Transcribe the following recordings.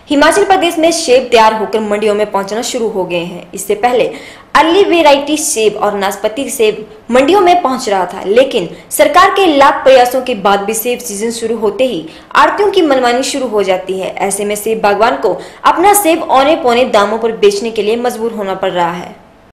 हिमाचल प्रदेश में सेब तैयार होकर मंडियों में पहुंचना शुरू हो गए हैं। इससे पहले अर्ली वेराइटी सेब और नाशपाती सेब मंडियों में पहुंच रहा था, लेकिन सरकार के लाख प्रयासों के बाद भी सेब सीजन शुरू होते ही आढ़तियों की मनमानी शुरू हो जाती है। ऐसे में सेब बागवान को अपना सेब औने पौने दामों पर बेचने के लिए मजबूर होना पड़ रहा है।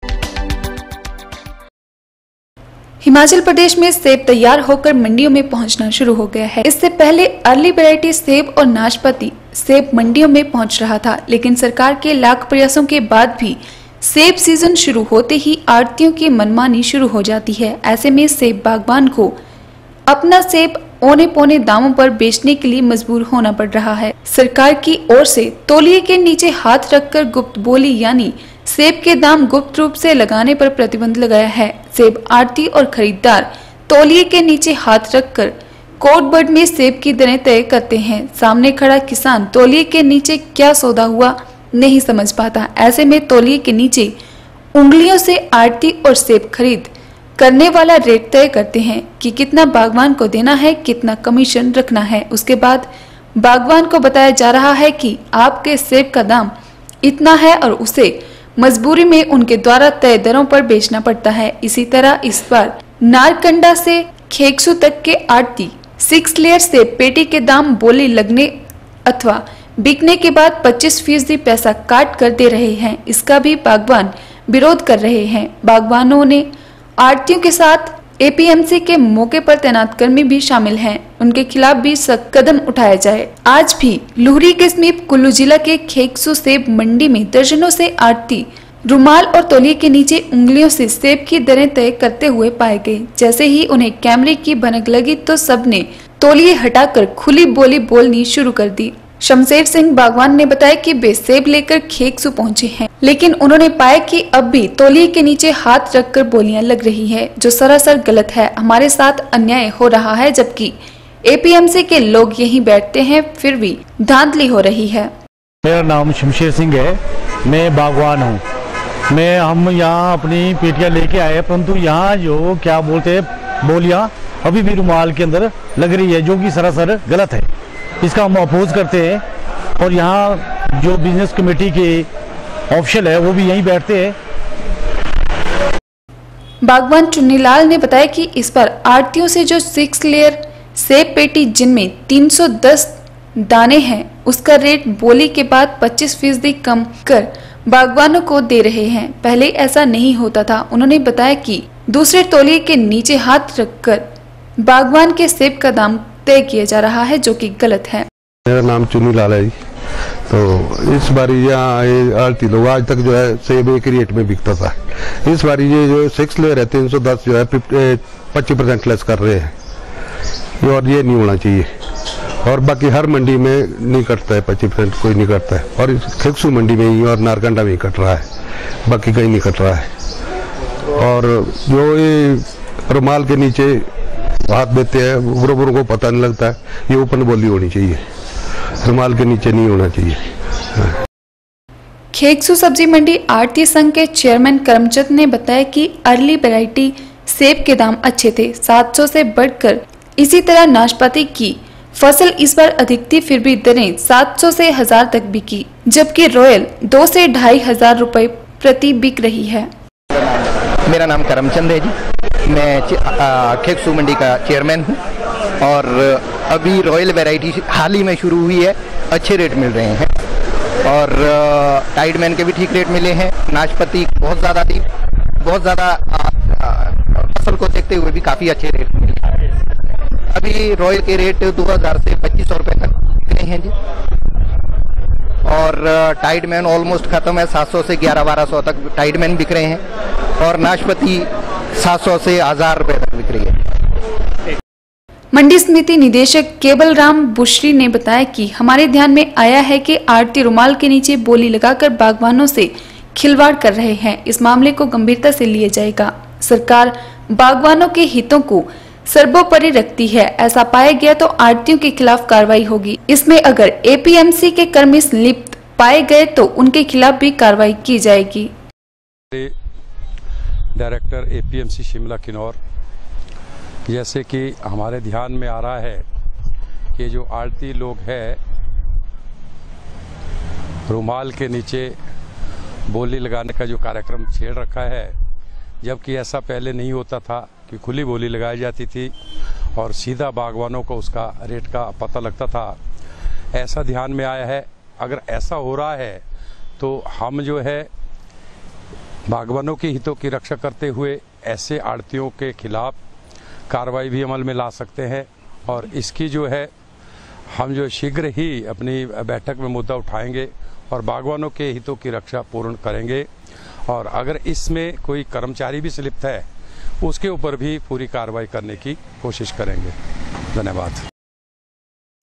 हिमाचल प्रदेश में सेब तैयार होकर मंडियों में पहुंचना शुरू हो गया है। इससे पहले अर्ली वैरायटी सेब और नाशपाती सेब मंडियों में पहुंच रहा था, लेकिन सरकार के लाख प्रयासों के बाद भी सेब सीजन शुरू होते ही आढ़तियों की मनमानी शुरू हो जाती है। ऐसे में सेब बागवान को अपना सेब औने पौने दामों पर बेचने के लिए मजबूर होना पड़ रहा है। सरकार की ओर से तौलिए के नीचे हाथ रखकर गुप्त बोली यानी सेब के दाम गुप्त रूप से लगाने पर प्रतिबंध लगाया है। सेब आढ़ती और खरीदार तौलिए के नीचे हाथ रखकर कोडवर्ड में सेब की दरें तय करते हैं। सामने खड़ा किसान तौलिए के नीचे क्या सौदा हुआ नहीं समझ पाता। ऐसे में तौलिए के नीचे उंगलियों से आढ़ती और सेब खरीद करने वाला रेट तय करते हैं कि कितना बागवान को देना है, कितना कमीशन रखना है। उसके बाद बागवान को बताया जा रहा है कि आपके सेब का दाम इतना है और उसे मजबूरी में उनके द्वारा तय दरों पर बेचना पड़ता है। इसी तरह इस बार नारकंडा से खेकसू तक के आढ़ती 6 लेयर सेब पेटी के दाम बोली लगने अथवा बिकने के बाद 25% पैसा काट कर दे रहे हैं। इसका भी बागवान विरोध कर रहे हैं। बागवानों ने आढ़तियों के साथ एपीएमसी के मौके पर तैनात कर्मी भी शामिल हैं। उनके खिलाफ भी सख्त कदम उठाया जाए। आज भी लुहरी के समीप कुल्लू जिला के खेकसू सेब मंडी में दर्जनों से आढ़ती रुमाल और तौलिए के नीचे उंगलियों से सेब की दरें तय करते हुए पाए गए। जैसे ही उन्हें कैमरे की भनक लगी तो सबने तौलिए हटाकर खुली बोली बोलनी शुरू कर दी। शमशेर सिंह बागवान ने बताया कि वे सेब लेकर खेकसू पहुंचे हैं, लेकिन उन्होंने पाया कि अब भी तौलिए के नीचे हाथ रखकर बोलियां लग रही है, जो सरासर गलत है। हमारे साथ अन्याय हो रहा है, जबकि एपीएमसी के लोग यहीं बैठते हैं, फिर भी धांधली हो रही है। मेरा नाम शमशेर सिंह है, मैं बागवान हूँ। हम यहाँ अपनी पेटियां लेके आए, परंतु यहाँ जो क्या बोलते हैं बोलियां अभी भी रुमाल के अंदर लग रही है, जो कि सरासर गलत है। इसका हम अपोज करते हैं और यहाँ जो बिजनेस कमेटी के ऑफिशियल है वो भी यहीं बैठते हैं। बागवान चुन्नीलाल ने बताया कि इस पर आढ़तियों से जो 6 लेयर सेब पेटी जिनमें 310 दाने हैं, उसका रेट बोली के बाद 25% कम कर बागवानों को दे रहे हैं। पहले ऐसा नहीं होता था। उन्होंने बताया कि दूसरे तौलिए के नीचे हाथ रखकर बागवान के सेब का दाम तय किया जा रहा है, जो कि गलत है। मेरा नाम चुन्नीलाल है। तो इस बार यहाँ आढ़ती लोग आज तक जो है सेब एक रेट में बिकता था। इस बार ये जो 6 लेयर है 310 जो है 25% लेस कर रहे हैं, और ये नहीं होना चाहिए। और बाकी हर मंडी में नहीं कटता है 25%, कोई नहीं करता है। और खेकसू मंडी में ही और नारकंडा में ही कट रहा है, बाकी कहीं नहीं कट रहा है। और जो ये रुमाल के नीचे हाथ देते हैं बुरों को पता नहीं लगता है, ये ओपन बोली होनी चाहिए, रुमाल के नीचे नहीं होना चाहिए। खेकसू सब्जी मंडी आढ़ती संघ के चेयरमैन करमचंद ने बताया कि अर्ली वैरायटी सेब के दाम अच्छे थे, 700 से बढ़कर। इसी तरह नाशपाती की फसल इस बार अधिक थी, फिर भी दरें 700 से 1000 तक बिकी, जबकि रॉयल 2 से 2500 रुपए प्रति बिक रही है। मेरा नाम करमचंद है जी, मैं खेकसू मंडी का चेयरमैन हूँ। और अभी रॉयल वैरायटी हाल ही में शुरू हुई है, अच्छे रेट मिल रहे हैं। और टाइडमैन के भी ठीक रेट मिले हैं। नाशपाती बहुत ज़्यादा थी, बहुत ज़्यादा फसल को देखते हुए भी काफ़ी अच्छे रेट मिले। अभी रॉयल के रेट 2000 से 2500 रुपये तक बिक रहे हैं जी। और टाइडमैन ऑलमोस्ट खत्म है, 700 से 1100-1200 तक टाइडमैन बिक रहे हैं। और नाशपाती 700 से 1000 रुपये तक बिक रही है। मंडी समिति निदेशक केवल राम बुश्री ने बताया कि हमारे ध्यान में आया है कि आढ़ती रुमाल के नीचे बोली लगाकर बागवानों से खिलवाड़ कर रहे हैं। इस मामले को गंभीरता से लिया जाएगा। सरकार बागवानों के हितों को सर्वोपरि रखती है। ऐसा पाया गया तो आढ़तियों के खिलाफ कार्रवाई होगी। इसमें अगर एपीएमसी के कर्मी संलिप्त पाए गए तो उनके खिलाफ भी कार्रवाई की जाएगी। डायरेक्टर एपीएमसी शिमला किन्नौर, जैसे कि हमारे ध्यान में आ रहा है कि जो आढ़ती लोग हैं रुमाल के नीचे बोली लगाने का जो कार्यक्रम छेड़ रखा है, जबकि ऐसा पहले नहीं होता था कि खुली बोली लगाई जाती थी और सीधा बागवानों को उसका रेट का पता लगता था। ऐसा ध्यान में आया है। अगर ऐसा हो रहा है तो हम जो है बागवानों के हितों की रक्षा करते हुए ऐसे आड़तियों के खिलाफ कार्रवाई भी अमल में ला सकते हैं और इसकी जो है हम जो शीघ्र ही अपनी बैठक में मुद्दा उठाएंगे और बागवानों के हितों की रक्षा पूर्ण करेंगे। और अगर इसमें कोई कर्मचारी भी संलिप्त है उसके ऊपर भी पूरी कार्रवाई करने की कोशिश करेंगे। धन्यवाद।